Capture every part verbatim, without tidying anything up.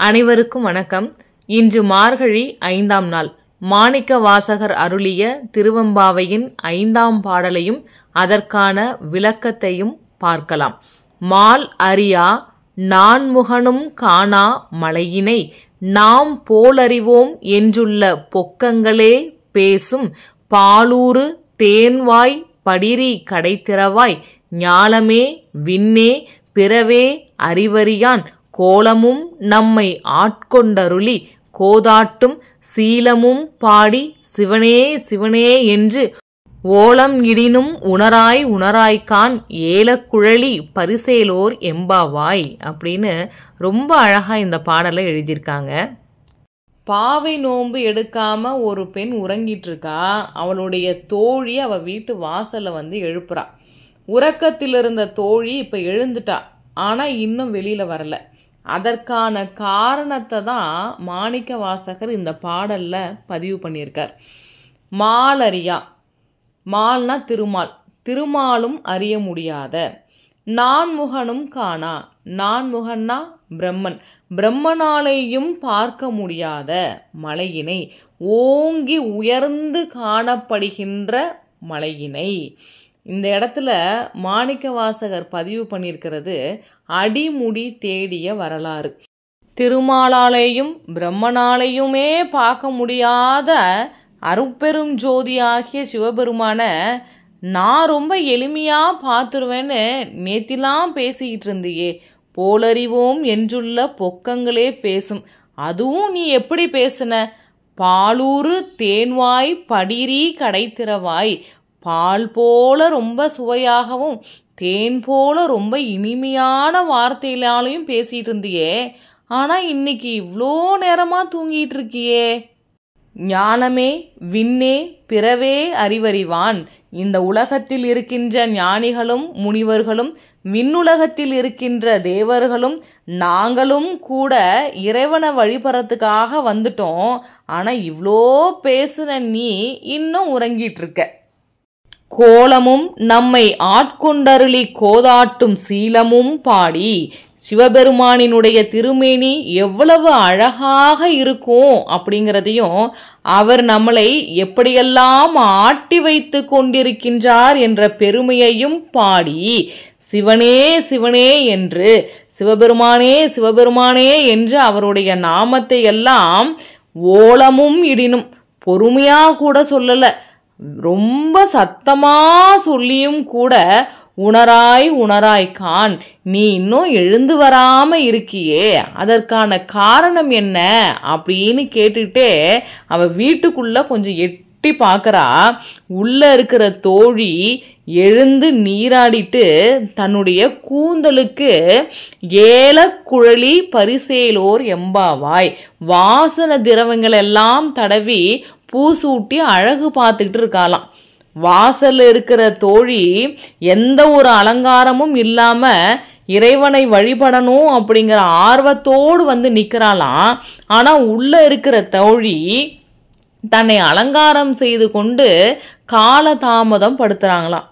அனைவருக்கும் வணக்கம். இன்று மார்கழி ஐந்தாம் நாள். மாணிக்க வாசகர் அருளிய திருவெம்பாவையின் ஐந்தாம் பாடலையும் அதற்கான விளக்கத்தையும் பார்க்கலாம். மால் அறியா நான்முகனும் காணா மலையினை நாம் போலறிவோம் என்றுள்ள பொக்கங்களே பேசும் பாலூறு தேன்வாய் படிரி கடைத்திறவாய் ஞாலமே விண்ணே பிறவே அறிவறியான் கோலமும் நம்மை ஆட்கொண்டருளி கோதாட்டும் சீலமும் பாடி சிவனே சிவனே என்று ஓலம் இடினும் உணராய் உணராய்கான் ஏலக்குழலி பரிசேலோர் எம்பாவாய் அப்படின்னு ரொம்ப அழகா இந்த பாடலை எழுதியிருக்காங்க. பாவை நோன்பு எடுக்காம ஒரு பெண் உறங்கிட்டு இருக்கா. அவளுடைய தோழி அவ வீட்டு வாசல்ல வந்து எழுப்புறா. உறக்கத்தில் இருந்த தோழி இப்ப எழுந்துட்டா, ஆனா இன்னும் வெளியில வரல. அதற்கான காரணத்தை தான் மாணிக்க வாசகர் இந்த பாடல்ல பதிவு பண்ணியிருக்கார். மாலறியா, மால்னா திருமால், திருமாலும் அறிய முடியாத, நான்முகனும் காணா, நான்முகன்னா பிரம்மன், பிரம்மனாலேயும் பார்க்க முடியாத மலையினை, ஓங்கி உயர்ந்து காணப்படுகின்ற மலையினை. இந்த இடத்துல மாணிக்க வாசகர் பதிவு பண்ணியிருக்கிறது அடிமுடி தேடிய வரலாறு. திருமாலாலேயும் பிரம்மனாலேயுமே பார்க்க முடியாத அருட்பெரும் ஜோதியாகிய சிவபெருமான நான் ரொம்ப எளிமையா பார்த்துருவேன்னு நேத்திலாம் பேசிக்கிட்டு இருந்தியே, போலறிவோம் என்றுள்ள பொக்கங்களே பேசும். அதுவும் நீ எப்படி பேசுன? பாலூறு தேன்வாய் படிரி கடைத்திறவாய், பால் போல ரொம்ப சுவையாகவும் தேன் போல ரொம்ப இனிமையான வார்த்தையிலாலையும் பேசிட்டு இருந்தியே, ஆனா இன்னைக்கு இவ்வளோ நேரமா தூங்கிட்டு இருக்கியே. ஞானமே விண்ணே பிறவே அறிவறிவான், இந்த உலகத்தில் இருக்கின்ற ஞானிகளும் முனிவர்களும் விண்ணுலகத்தில் இருக்கின்ற தேவர்களும் நாங்களும் கூட இறைவனை வழிபறத்துக்காக வந்துட்டோம். ஆனா இவ்வளோ பேசுன நீ இன்னும் உறங்கிட்டு இருக்க. கோலமும் நம்மை ஆட்கொண்டருளி கோதாட்டும் சீலமும் பாடி, சிவபெருமானினுடைய திருமேனி எவ்வளவு அழகாக இருக்கும் அப்படிங்கிறதையும் அவர் நம்மளை எப்படியெல்லாம் ஆட்டி வைத்து கொண்டிருக்கின்றார் என்ற பெருமையையும் பாடி சிவனே சிவனே என்று, சிவபெருமானே சிவபெருமானே என்று அவருடைய நாமத்தை எல்லாம் ஓலமும் இடினும், பொறுமையா கூட சொல்லல, ரொம்ப சத்தமா சொல்லியும் கூட உணராய் உணராய்கான், நீ இன்னும் எழுந்து வராம இருக்கியே, அதற்கான காரணம் என்ன அப்படின்னு கேட்டுட்டே அவ வீட்டுக்குள்ள கொஞ்சம் எட்டி பார்க்கறா. உள்ள இருக்கிற தோழி எழுந்து நீராடிட்டு தன்னுடைய கூந்தலுக்கு ஏலக்குழலி பரிசேலோர் எம்பாவாய் வாசன திரவங்கள் எல்லாம் தடவி பூசூட்டி அழகு பார்த்துக்கிட்டு இருக்காளாம். வாசல்ல இருக்கிற தோழி எந்த ஒரு அலங்காரமும் இல்லாம இறைவனை வழிபடணும் அப்படிங்கிற ஆர்வத்தோடு வந்து நிக்கிறாளாம். ஆனா உள்ள இருக்கிற தோழி தன்னை அலங்காரம் செய்து கொண்டு கால தாமதம் படுத்துறாங்களாம்.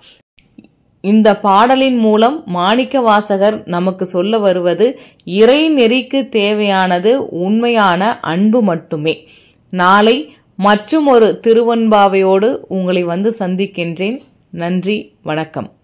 இந்த பாடலின் மூலம் மாணிக்க வாசகர் நமக்கு சொல்ல வருவது இறை நெறிக்கு தேவையானது உண்மையான அன்பு மட்டுமே. நாளை மற்றும் ஒரு திருவெம்பாவையோடு உங்களை வந்து சந்திக்கின்றேன். நன்றி, வணக்கம்.